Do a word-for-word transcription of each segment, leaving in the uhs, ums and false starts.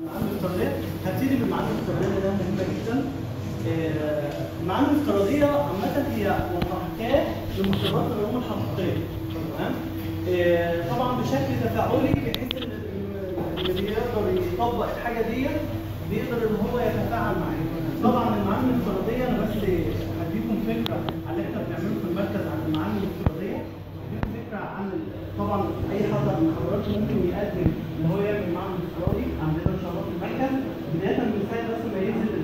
المعامل الافتراضيه هبتدي بالمعامل الافتراضيه ده مهمه جدا. المعامل الافتراضيه عامه هي محاكاه لمختبرات العلوم الحقيقيه. تمام؟ طبعا بشكل تفاعلي بحيث ان اللي بيقدر يطبق الحاجه دي بيقدر ان هو يتفاعل معاها. طبعا المعامل الافتراضيه انا بس هديكم فكره عن اللي احنا بنعمله في المركز عن المعامل الافتراضيه. هديكم فكره عن طبعا اي حد من حضراتكم ممكن يقدم ان هو يعمل معمل افتراضي عندنا ان شاء الله في المركز. بدايه من ساعه بس ما ينزل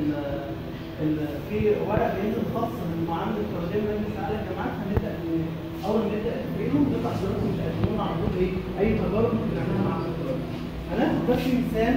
في ورق بينزل خاص بالمعامل الافتراضيه من مجلس اعلى الجامعات، هنبدا اول ما نبدا تدريبهم نطلع حضراتكم تقدموا على طول ايه اي تجارب ممكن نعملها مع معمل افتراضي. هناخد بس مثال.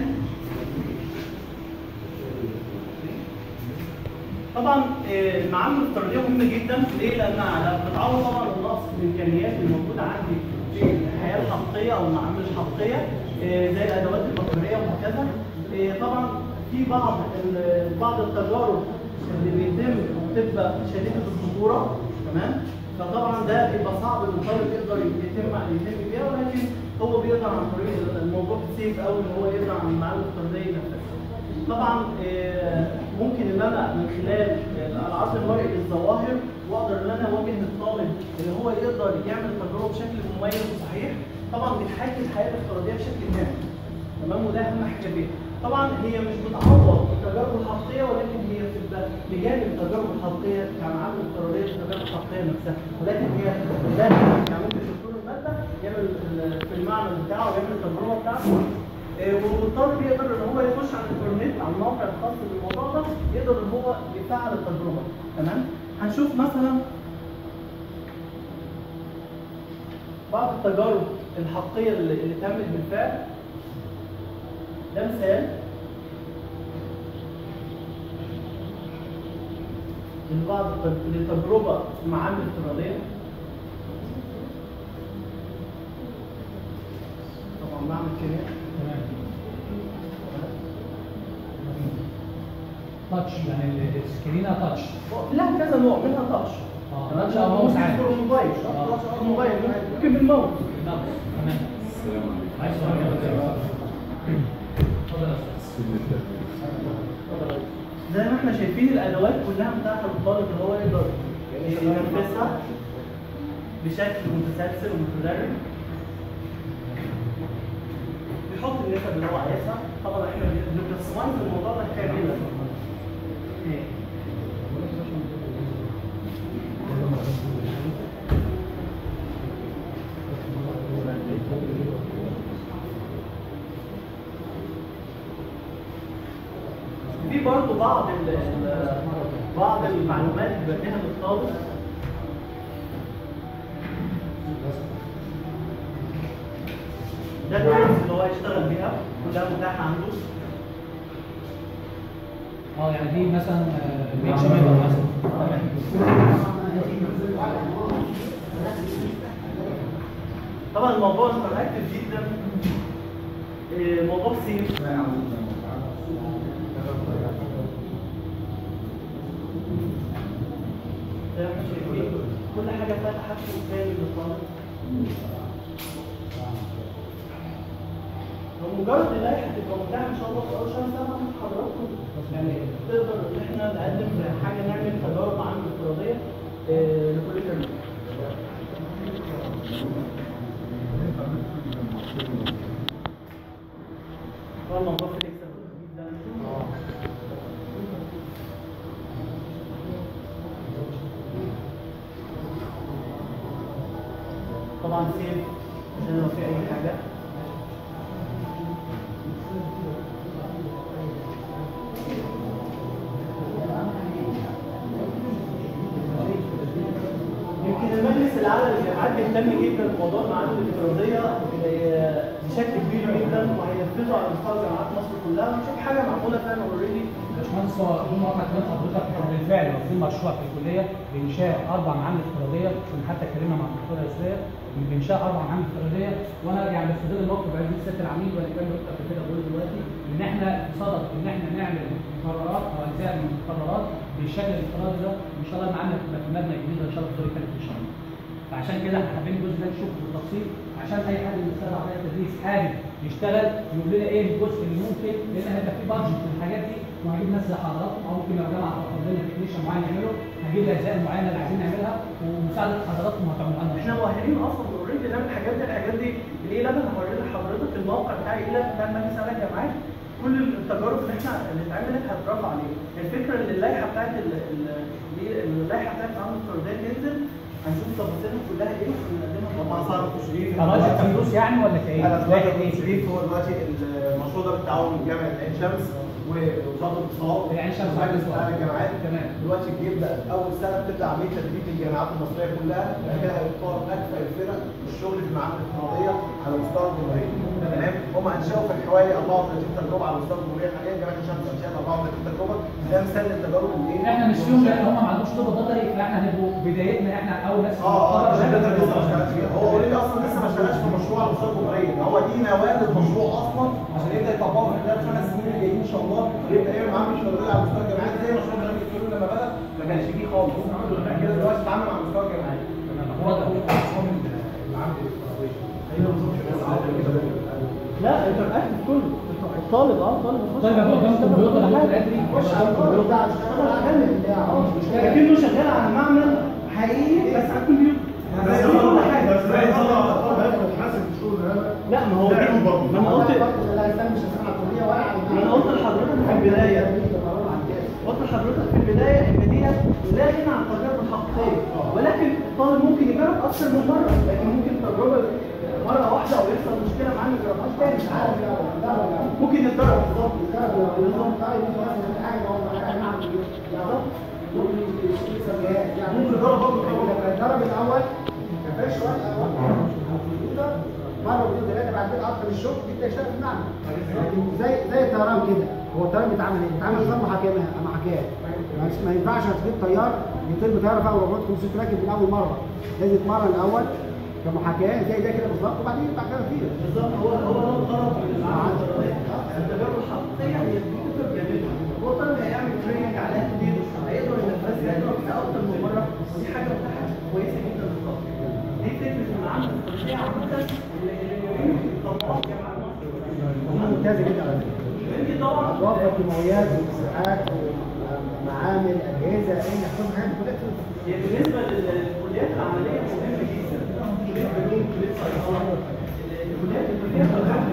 طبعا المعامل الافتراضيه مهمه جدا. ليه؟ لانها بتعوض طبعا النقص في الامكانيات الموجوده عندي في الحياه الحقيقيه او المعامل الحقيقيه زي الادوات البصريه وهكذا. طبعا في بعض بعض التجارب اللي بيتم بتبقى شديده الخطوره. تمام؟ فطبعا ده بيبقى صعب ان الطالب يقدر يتم يتم بيها، ولكن هو بيقدر عن طريق الموضوع سيف قوي ان هو يقدر عن المعامل الافتراضيه ينفذها. طبعا ممكن ان انا من خلال العرض المرئي للظواهر واقدر ان انا اواجه الطالب ان هو يقدر يعمل تجربه بشكل مميز وصحيح. طبعا بتحاكي الحياه الافتراضيه بشكل كامل. تمام؟ وده اهم حاجه فيها. طبعا هي مش بتعوض التجارب الحقيقيه، ولكن هي بتبقى بجانب التجارب الحقيقيه كمعامل افتراضيه التجارب الحقيقيه نفسها، ولكن هي ده يعني ممكن دكتور الماده يعمل في المعمل بتاعه ويعمل التجربه بتاعته، والطالب يقدر ان هو يخش على الانترنت على الموقع الخاص بالموضوع ده يقدر ان هو يفعل التجربه. تمام؟ هنشوف مثلا بعض التجارب الحقيقيه اللي, اللي تمت بالفعل. ده مثال لبعض لتجربه معامل افتراضيه. طبعا بعمل كيمياء. تاتش يعني السكرينه تاتش. لا كذا نوع منها تاتش. اه تاتش او ماوس عادي. الموبايل الموبايل ممكن بالماوس. تمام. السلام عليكم. عايز سؤال. اتفضل يا استاذ. زي ما احنا شايفين الادوات كلها متاحه للطالب ان هو يقدر ينفذها بشكل متسلسل ومتدرج. بيحط النسب اللي هو عايزها. طبعا احنا بنكستمايز الموضوع ده كاملا. في برضه بعض بعض المعلومات اللي بديها للطالب. ده التولز اللي هو يشتغل بيها كلها متاحه عنده. اه يعني دي مثلا بيتش ميبر مثلا. طبعا الموضوع انتراكتيف جدا. موضوع سيف. زي ما احنا شايفين كل حاجه فيها تحكم كامل للطالب. ومجرد اللائحه تبقى متاحه ان شاء الله في اول شهر سبعه من حضراتكم يعني تقدر ان احنا نقدم حاجه نعمل تجارب معامل افتراضيه لكل ترم. هو الموضوع في الاكسل جدا. طبعا سيف عشان لو في اي حاجه. يمكن المجلس الاعلى للجامعات بيهتم جدا بموضوع المعامل الافتراضيه بشكل كبير جدا وهينفذه على مستوى جامعات مصر كلها. ونشوف حاجه معموله فعلا اوريدي. باشمهندس هو بدون مقاطعه كلام حضرتك بالفعل في مشروع في الكليه بانشاء اربع معامل افتراضيه. كنا حتى اتكلمنا مع الدكتوره يسريه بانشاء اربع معامل افتراضيه. وانا يعني بستغل الموقف بعد سياده العميد وانا كان قلت قبل كده بقول دلوقتي ان احنا في صدد ان احنا نعمل مقررات او اجزاء من المقررات بالشكل الافتراضي ده. ان شاء الله المعامل تبقى في مبنى جديد ان شاء الله في دور ثالث ان شاء الله. فعشان كده احنا حابين الجزء ده نشوفه بالتفصيل عشان اي حد من السنه عمليه التدريس حابب يشتغل يقول لنا ايه الجزء اللي ممكن، لان هيبقى في بادجت في الحاجات دي، وهجيب ناس لحضراتكم او ممكن لو جامعه تطلب لنا تكنيشن معين يعمله هجيب الاجزاء المعينه اللي عايزين نعملها ومساعده حضراتكم هتعملوا لنا. احنا مؤهلين اصلا اوريدي نعمل الحاجات دي. الحاجات دي ليه لما هوري لحضرتك الموقع بتاع ايه بتاع المجلس على الجامعات، كل التجارب اللي احنا اللي اتعملت هترفع عليه. الفكره ان اللائحه بتاعت اللائحه بتاعت عمل الفرديه تنزل هنشوف تفاصيلها كلها ايه ونقدمها هم صاروا تشريف خلاص فلوس يعني ولا كايه؟ لا تشريف هو دلوقتي المشروع ده بالتعاون من جامعه عين شمس ووزاره الاتصالات عين شمس ومجلس اعلى الجامعات. تمام. دلوقتي بيبدا اول سنه بتبدا عمليه تدريب الجامعات المصريه كلها، بعد كده هيختار اكفأ الفرق الشغل في المعاهد الافتراضيه على مستوى الجمهوريه. تمام. هم انشأوا في حوالي أربعة وثلاثين تجربه على مستوى الجمهوريه حاليا. جامعه عين شمس انشأت أربعة وثلاثين تجربه، ده مثال للتجارب اللي ايه؟ احنا مش فيهم لان هم ما عندوش طب بيطري، فاحنا هنبقوا بدايتنا احنا اول ناس. اه اه عشان كده لسه ما اشتغلش فيها. هو اوريدي اصلا لسه ما اشتغلش في مشروع على مستوى الجمهوريه، هو دي نواه المشروع اصلا عشان يبدا يطبقه في خلال خمس سنين اللي جايين ان شاء الله، ويبدا يعمل معاه مشروع على مستوى الجامعات زي مشروع الجامعات الكبير لما بدا ما كانش فيه خالص. بعد كده دلوقتي اتعامل مع مستوى الجامعات. لا انت الاكل كله الطالب اه طالب طيب هو قدام الكمبيوتر اللي هو الادري خش على الكمبيوتر لكنه شغال على معمل حقيقي بس على الكمبيوتر. بس كل حاجه بس لا يطلع حاسب الشغل هذا. لا ما هو ما انا قلت لا استنى مش هسمع الكليه ولا على ما انا قلت لحضرتك في البدايه قلت لحضرتك في البدايه ان دي لا غنى عن التجربه الحقيقيه، ولكن الطالب ممكن يجرب اكثر من مره، لكن ممكن تجربه مره واحده او يحصل مشكله معاه ما يجربهاش تاني. مش عارف ممكن يتدرب بالظبط بالظبط طيب مثلا حاجه هو انا اعمل بالظبط ممكن يسميها يعني ممكن يجرب برضه الجرب الاول ما فيهاش وقت اول مره واثنين ثلاثه بعد كده اكتر الشغل يبدا يشتغل في المعمل. زي زي الطيران كده، هو الطيران بيتعمل ايه؟ بيتعمل نظام محاكاه محاكاه ما ينفعش تجيب طيار يطير بطياره فيها أربعمية خمسمية راكب من اول مره، لازم يتمرن الاول كمحاكاه زي ده كده بالظبط وبعدين يبقى كده فيه بالظبط. هو هو ده الغرض من المعمل التجربه الحقيقيه هي الدكتور بيعملها. هو الطالب هيعمل تريننج عليها كتير هيقدر ينفذها يقدر فيها اكتر من مره، ودي حاجه متاحه كويسه جدا للطالب. دي فكره المعامل التدريبيه عامه اللي يمكن تطبقها في جامعات مصر. ممتازه جدا على فكره. دي طبعا توفر كيماويات ومساحات ومعامل اجهزه ايه كل حاجه كلها. هي بالنسبه للكليات العمليه مهمه جدا. كليه علوم، كليه صيدله، الكليات الكليات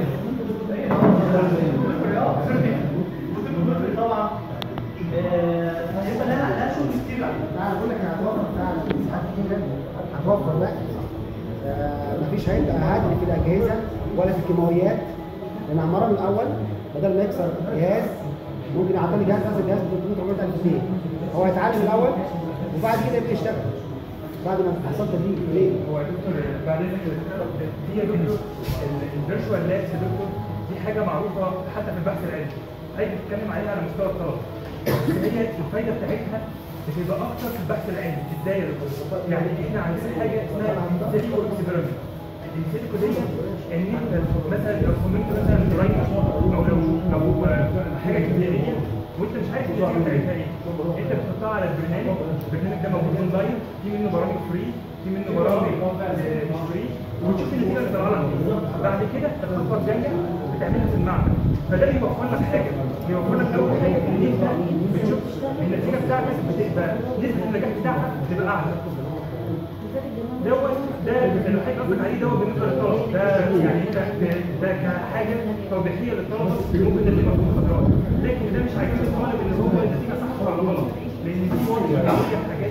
العمليه طبعا هيبقى لها لها شغل كتير عليه. انا بقول لك هتوفر فعلا مساحات كتير هتوفر بقى. مفيش هيبقى هدر في الاجهزه ولا في الكيماويات، لان عماره من الاول بدل ما يكسر جهاز ممكن يعطيني جهاز مثلا جهاز ب ثلاثمية أربعمية ألف جنيه، هو هيتعلم الاول وبعد كده يبدا يشتغل بعد ما حصل تدريب. ليه؟ هو يا دكتور بعدين دي يا دكتور الفيرتشوال لابس يا دكتور دي حاجه معروفه حتى في البحث العلمي، هي بتتكلم عليها على مستوى الطلبه. هي الفايده بتاعتها بتبقى اكتر في البحث العلمي ازاي يا دكتور؟ يعني احنا عندنا حاجه اسمها سيتي اكسبيرمنت. السيتي دي ان انت مثلا لو صممت مثلا درايف او لو لو حاجه كيميائيه وانت مش عارف النتيجه بتاعتها ايه، انت بتحطها على البرنامج، البرنامج ده موجود اونلاين، في منه برامج فري، في منه برامج مش فري، وتشوف النتيجه اللي طالعه لك. بعد كده الخطوه الجايه بتعملها في المعمل، فده بيوفر لك حاجه، بيوفر لك اول حاجه ان انت بتشوف النتيجه بتاعتك بتبقى نسبه النجاح بتاعها بتبقى اعلى. دوت ده اللي حضرتك قصدك عليه دوت بالنسبه للطلبه، ده يعني ده ده كحاجه توضيحيه للطلبه ممكن تبقى في المحاضرات، لكن ده مش عايزين الطالب اللي هو النتيجه صح ولا غلط، لان دي حاجات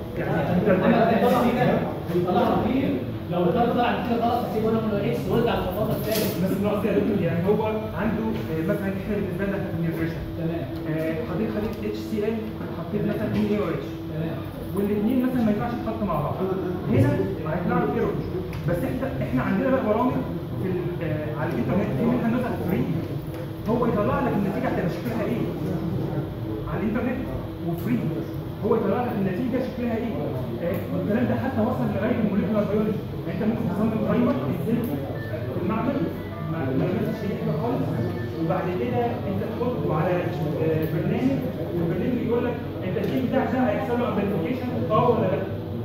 يعني طلعنا كتير لو الطالب طلع نتيجه غلط هسيبه انا من اكس وارجع للخطوات الثانيه. بس النوع الثاني يعني هو عنده مثلا احنا بالنسبه لنا في النيوتريشن تمام حضرتك خليت اتش سي ال حطيت مثلا ان اي او اتش تمام والاثنين مثلا ما ينفعش يتحطوا مع بعض، هنا هيطلع له ايرور. بس احنا احنا عندنا بقى برامج في على الانترنت في منها مثلا فري، هو يطلع لك النتيجه هتبقى شكلها ايه على الانترنت وفري، هو يطلع لك النتيجه شكلها ايه. والكلام ده حتى وصل لغايه الموليكولار بيولوجي، يعني انت ممكن تصمم برايمر ازاي في المعمل ما تعملش شيء خالص، وبعد كده انت تحطه على برنامج والبرنامج يقول لك التسجيل بتاعك ده هيحصل له ابلكيشن اه ولا لا.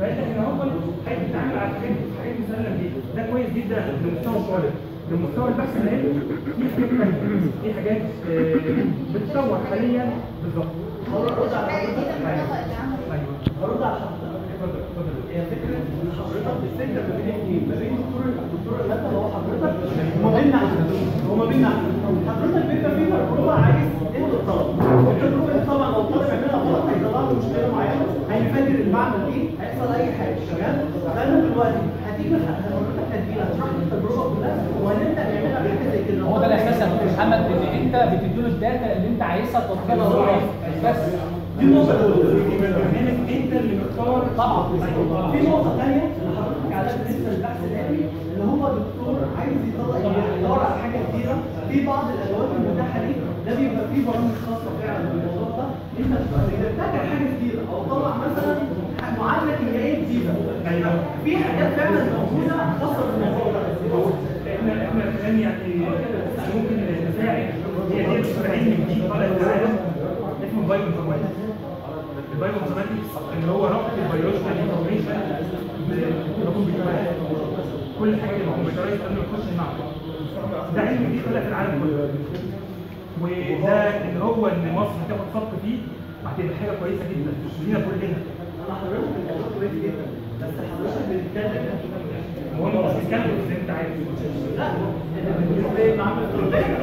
فانت هنا هو هيتعامل على حاجات حاجات مسلم دي، ده كويس جدا لمستوى الطالب. لمستوى البحث العلمي في حاجات ثانيه، في حاجات آه، بتتطور حاليا بالظبط. هرد على حضرتك ايوه هرد على حضرتك اتفضل اتفضل. هي فكره ان حضرتك بتفكر ما بين اثنين، ما بين دكتور دكتور الماده اللي هو حضرتك وما بيننا احنا وما بيننا احنا. حضرتك بيبقى في تجربه عايز تدي الطلب، التجربه دي طبعا لو الطالب عملها غلط هيطلع له مشكله معينه، هينفجر المعمل دي، هيحصل اي حاجه. تمام؟ فانا دلوقتي هتيجي حضرتك هتجي لك تشرح لي التجربه كلها وهنبدا نعملها بحاجه زي كده. هو ده الاساس يا دكتور محمد، ان انت بتديله الداتا اللي انت عايزها تطبيقها هو بس. دي نقطه هنا انت اللي مختار طبعا. في نقطة ثانية اللي حضرتك عليها بالنسبة للبحث العلمي، اللي هو دكتور عايز يطلع يدور على حاجة جديدة، في بعض الأدوات المتاحة ليك، ده بيبقى فيه برامج خاصة فعلا بالموضوع ده، أنت إذا بتذاكر حاجة جديدة أو تطلع مثلا معادلة كيميائية جديدة، في حاجات فعلا موجودة خاصة بالموضوع ده. احنا احنا كمان يعني ممكن نساعد، هي دي علم جديد طالع في العالم اسمه بايو انفورماتكس. البايو انفورماتكس اللي هو ربط البيولوجيكال انفورميشن بالكمبيوترات، كل حاجه بالكمبيوترات قبل ما تخش المعمل. ده علم جديد طالع في العالم كله، وده اللي هو ان مصر تاخد صف فيه هتبقى حاجه كويسه جدا لينا كلنا. أنا حضرتك الموضوع كويس جدا، بس حضرتك بتتكلم هو انا مش بتكلم زي ما انت عايز. لا بالنسبة للمعامل الفردية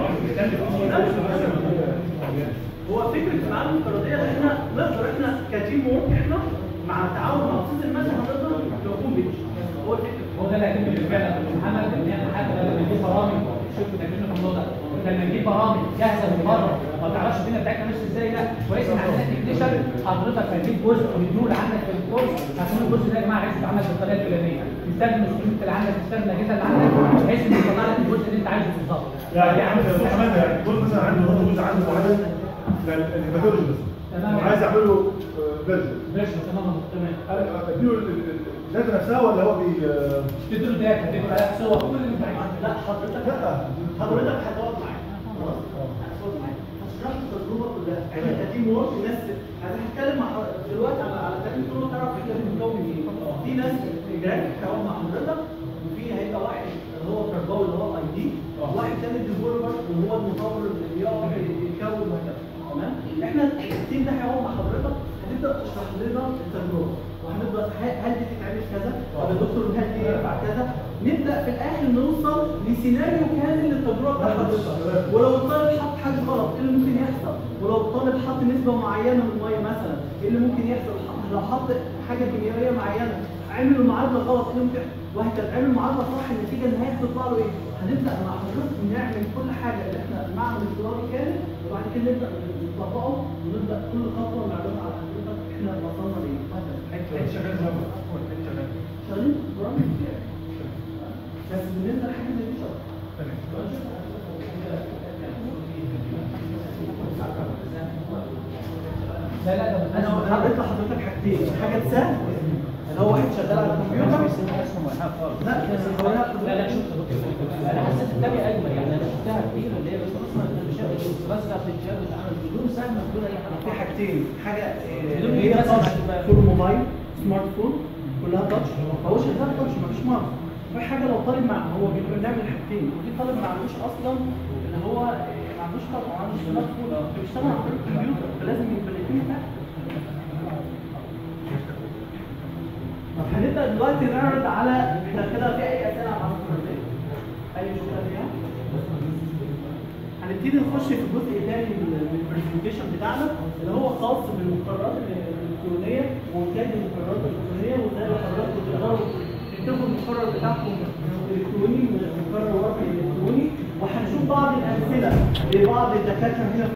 هو فكرة المعامل الفردية ان احنا نقدر احنا كتيم وورك احنا مع التعاون مع مؤسسة المادة هنقدر نقوم بيه. هو الفكرة هو ده اللي هيتم بالفعل يا دكتور محمد، ان احنا حتى لما نجيب برامج شوفوا تكلمنا في الموضوع ده، لما نجيب برامج جاهزه من بره ما تعرفش الدنيا بتاعتنا ماشيه ازاي، لا كويس ان عندنا تكنيشن حضرتك هتجيب جزء مديول عندك في الكورس هتقول الجزء ده يا جماعه عايز يتعمل بالطريقه الفلانيه، تستخدم السكريبت اللي عندك، تستخدم الاجهزه اللي عندك بحيث ان يطلع لك الجزء اللي انت عايزه بالظبط. يعني عامل كمان يعني كل مثلا عنده برضه جزء عنده معين للهيباتولوجي بس تمام. عايز اعمل له فيرجن فيرجن تمام تمام. اديله الداتا نفسها ولا هو بي تديله داتا تديله عليها صور كل اللي انت عايزه. لا حضرتك لا حضرتك هتقعد معايا خلاص هتقعد معايا هتشرح لي التجربه كلها احنا كتيم وورك ناس انا هتكلم مع حضرتك دلوقتي على على تقريبا كل تعرف احنا بنكون ايه في ناس جرافيك هيقعد مع حضرتك وفي هيبقى واحد اللي هو التربوي اللي هو اي دي واحد تاني ديفلوبر اللي هو المطور اللي يقعد يكون وهكذا تمام احنا التيم ده هيقعد مع حضرتك هتبدا تشرح لنا التجربه وهنبدا هل دي تتعمل كذا طب يا دكتور هل دي ينفع كذا نبدا في الاخر نوصل لسيناريو كامل للتجربه بتاع حضرتك ولو الطالب حط حاجه غلط ايه اللي ممكن يحصل ولو الطالب حط نسبه معينه من الميه مثلا ايه اللي ممكن يحصل لو حط حاجه كيميائيه معينه عمل المعادله غلط يمكن وهكذا عمل المعادله صح النتيجه النهائيه هتطلع له ايه هنبدا مع حضرتك نعمل كل حاجه اللي احنا المعمل الافتراضي كامل وبعد كده نبدا نطبقه ونبدا كل خطوه نعرضها على حضرتك احنا وصلنا لايه انت شغال زي ما بتقول انت شغال شغالين برامج كتير بس بالنسبه لحاجه زي دي شغال لا لا ده انا هقول لحضرتك حاجتين حاجه سهل اللي هو واحد شغال على الكمبيوتر لا لا لا شفت انا حسيت الثانيه اجمل يعني انا شفتها كتير اللي هي بس اصلا مش بس بتتشابه بدون سهم بدون اي حاجه في حاجتين حاجه بدون هي بس تاتش فور موبايل سمارت فون كلها تاتش هو شغال تاتش مفيش مارك في حاجه لو طالب مع هو بيقدر يعمل حاجتين وفي طالب ما عندوش اصلا اللي هو ما عندوش طبعا ما عندوش سمارت فون بيشتغل على الكمبيوتر فلازم يبقى الاثنين فاهم طب هنبدا دلوقتي نعرض على احنا كده في اي اسئله على الفرديه اي مشكله فيها هنبتدي نخش في الجزء الثاني من البرزنتيشن بتاعنا اللي هو خاص بالمقررات الالكترونيه وانتاج المقررات الالكترونيه وازاي حضراتكم تقدروا تكتبوا المقرر بتاعكم الكتروني مقرر ورقي الكتروني وهنشوف بعض الامثله لبعض الدكاتره هنا